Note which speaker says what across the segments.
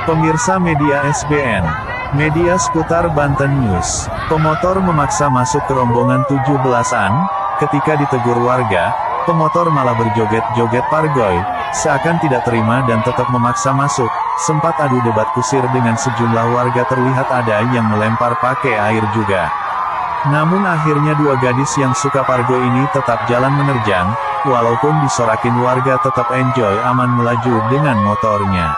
Speaker 1: Pemirsa media SBN, media seputar Banten News, pemotor memaksa masuk ke rombongan 17-an, ketika ditegur warga, pemotor malah berjoget-joget pargoy, seakan tidak terima dan tetap memaksa masuk, sempat adu debat kusir dengan sejumlah warga terlihat ada yang melempar pakai air juga. Namun akhirnya dua gadis yang suka pargoy ini tetap jalan menerjang, walaupun disorakin warga tetap enjoy aman melaju dengan motornya.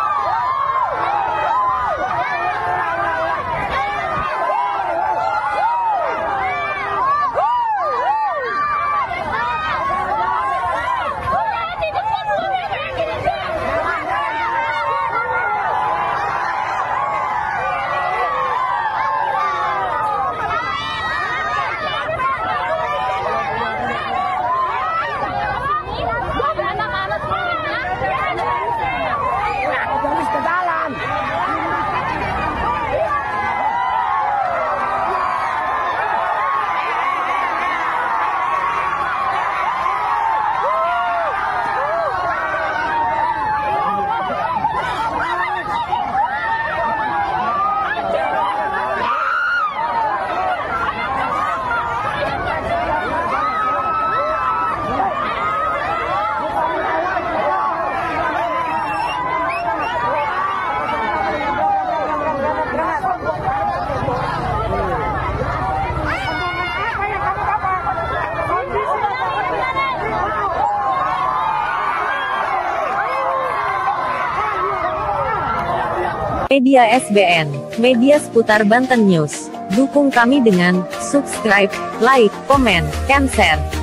Speaker 2: Media SBN, media seputar Banten News. Dukung kami dengan subscribe, like, komen, dan share.